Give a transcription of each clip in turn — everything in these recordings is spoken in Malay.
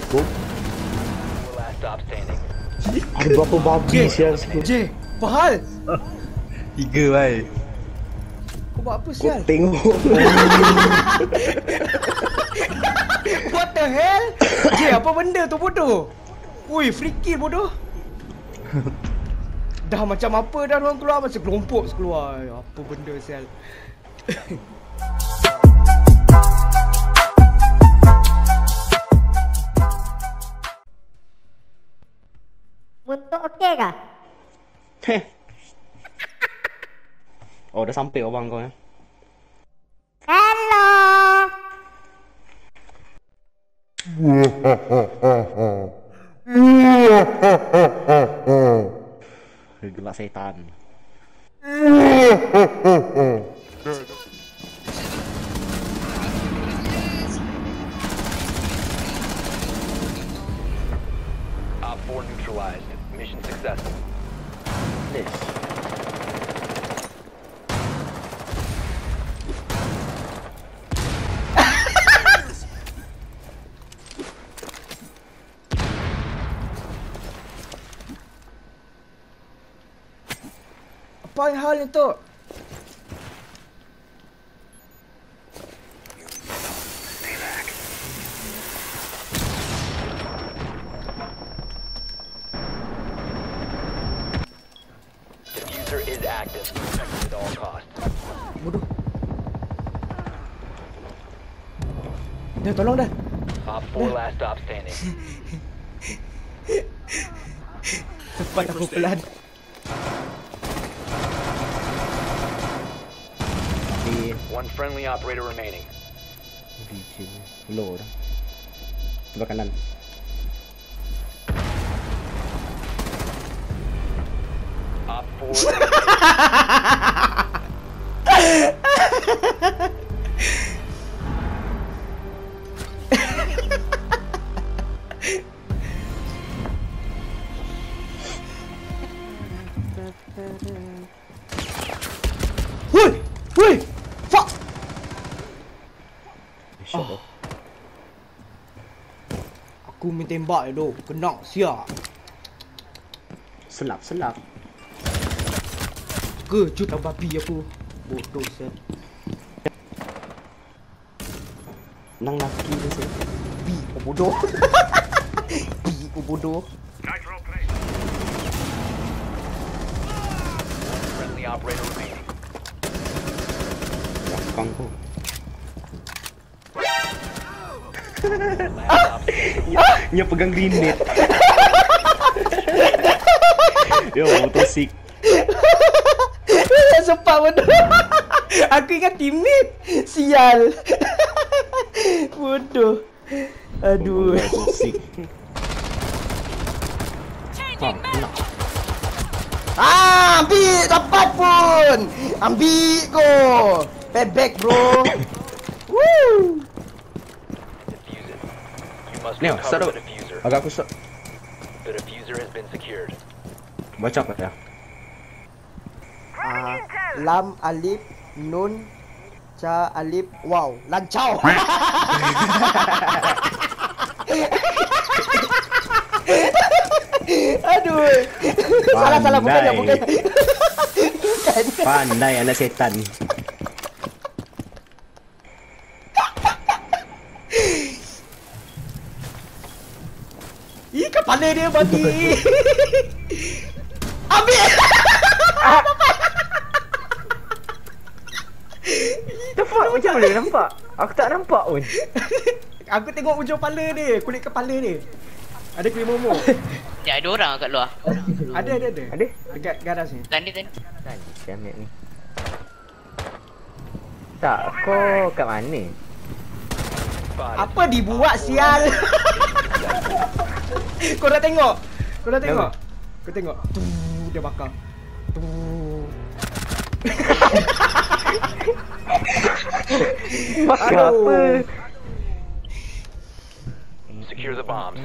Last stop standing. Ada berapa babi sial situ? J, apa hal? 3 bai. Kau buat apa Kau sial? tengok. What the hell? J, apa benda tu bodoh? Ui, free kill bodoh. Dah macam apa dah orang keluar, macam kelompok keluar. Apa benda sial? Untuk okey kah? Heh. Oh, dah sampai abang kau ya. Hello. Gelak setan. Op 4 neutralized. Mission successful. Yes. Apa hal ni tu? Diffuser is active. Protected at all costs. Bodoh. Dah tolong dah. Op 4 last stop standing. Cepat aku pelan. One friendly operator remaining. Vicim. Low dah. Sebelah kanan. Op 4. Hui! Hui! Fuck! Shot. Aku main tembak je doh. Kena siap. Selap. Kejut babi aku. Bodoh sial. Nang laki tu saya. Bi kau bodoh. Bi kau bodoh. Friendly operator remaining. Belakang tu. Last stop standing. Dia pegang grenade. Yo, motosik. Tak sempat bodoh. Aku ingat teammate. Sial. Bodoh. Aduh. Motosik. Ha, nak. Ambil dapat pun. Ambil ko. Payback bro. Woo. Defuse it. You must Neo, recover start the up. diffuser. Agak aku stop. The diffuser has been secured. Baca apa ya? Lam alif nun ca alif wow lancau. Aduh. Salah bukan. Bukan. Pandai anak setan. Ih, kepala dia mati. Ambil. Nampak macam mana nampak? Aku tak nampak pun. Aku tengok ujung kepala dia, kulit kepala dia. Ada kulit momok. Ya, ada orang kat luar. Ada. Ada? Dekat garas ni. Tadi. Jamet ni. Tak, kau kat mana? Apa dibuat sial? Kau dah tengok? Kau tengok. Tu dia bakar. Tu. Bakar apa? Secure the bombs.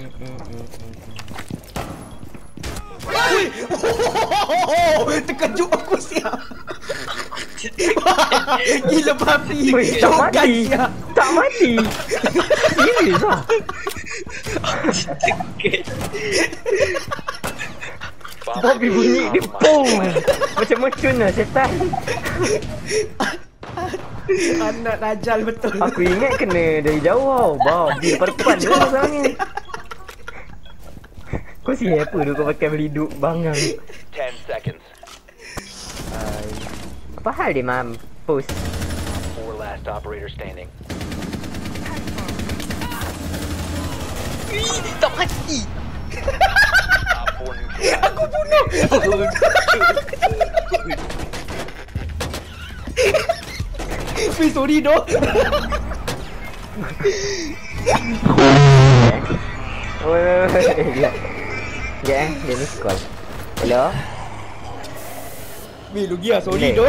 Ui! Terkejut aku siap. Gila babi. Weh, tak Jogan mati. siap. Tak mati. Serius lah. Bobby bunyi dia pong. Macam mercun lah setan. Anak Dajjal betul. Aku ingat kena dari jauh. Bobby depan-depan je lah sekarang ni. Kau siapa tu kau pakai meliduk bangang? 10 seconds. Apa hal dia mampus? 4 last operator standing. Tak mati. Op 4 neutralized. Aku bunuh. Weh, sorry doh. Oi. Ya, dia ni call. Hello. Weh, lu gia sorry doh.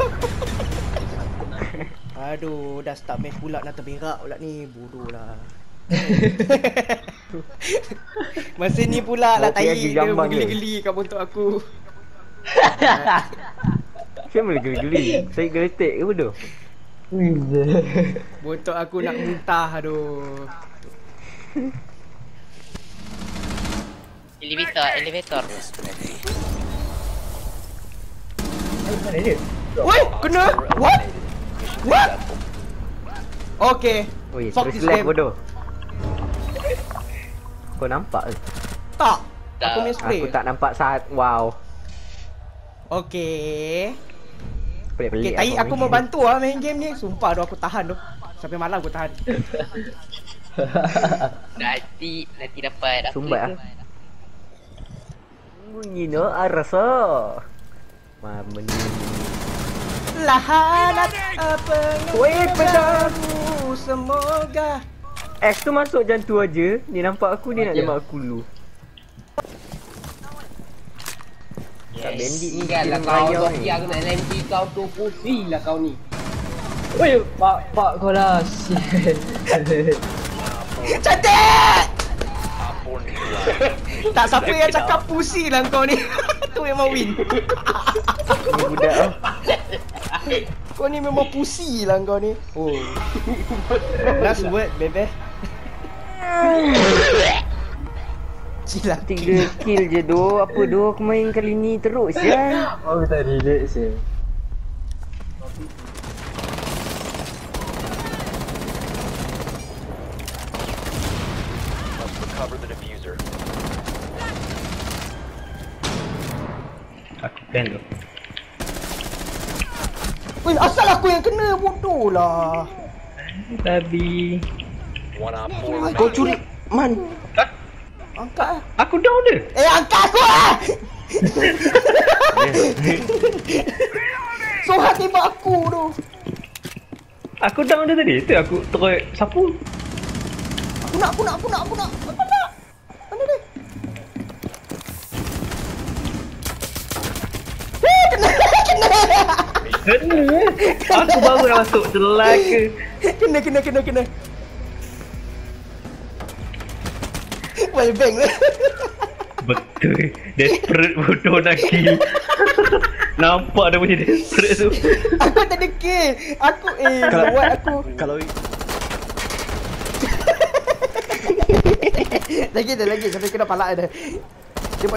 Aduh, dah start match pula nak terberak pula ni. Bodoh lah. Masa ni pula lah Okey, tai lagi dia gambar bergeli-geli kat bontot aku. Siapa boleh geli-geli? Saya geletek ke bodoh? Bontot aku nak muntah aduh. Elevator. Mana dia? Woi, kena. What? What? Okay. Oi, Fuck terus this left game. bodoh. Kau nampak ke? Tak. Tak. Aku main spray. Aku tak nampak saat. Wow. Okay. Pelik-pelik. Okay, tai aku mau bantu lah main game ni. Sumpah doh aku tahan doh. Sampai malam aku tahan. Nanti dapat apa Sumbat ke? ah. Bunyi no rasa. Mamen. Lahanat apa Weh, yang pedang. berlaku, semoga. X tu masuk jam tu aja. Dia nampak aku, dia nak jambak aku dulu. Tak bandit ni Kan lah kira kau raya Zoki ni. aku nak LMG kau tu pusi lah kau ni. Woi, pak kau dah sial. Cantik! Op 4 neutralized. Tak siapa yang cakap pusi lah kau ni. Tu memang win. Ni budak ah. Kau ni memang pusi lah kau ni. Oh. Last word, bebe. Cila 3 kill je doh. Apa doh aku main kali ni teruk sial. Oh, tak relax je. Must recover the diffuser. Aku kan tu. Weh, asal aku yang kena, bodoh lah. Tadi. One Op 4 remaining. Kau curi. Man. Angkat lah. Aku down dia. Angkat aku lah! Sohat tembak aku tu. Aku down dia tadi. Tu aku terus sapu. Aku nak. Mana dia? Kena. Aku baru nak masuk celaka. Kena. Well bang lah. Betul. Desperate bodoh nak kill. Nampak dia punya desperate tu. Aku tak ada kill. Aku buat aku. Kalau Lagi sampai kena palak dia. Tembak.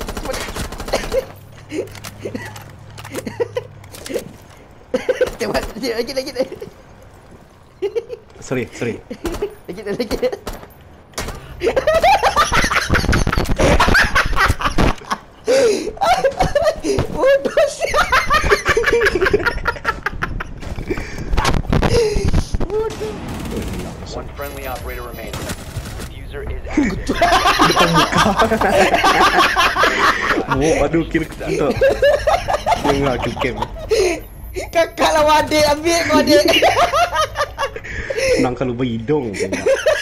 Tembak lagi. Sorry. Lagi. Bodoh siap. One friendly operator remaining. Diffuser is active. aduh kill untuk. Tengok kill cam. Kakak lah wadik, ambil kau adik. Senang kalau berhidung.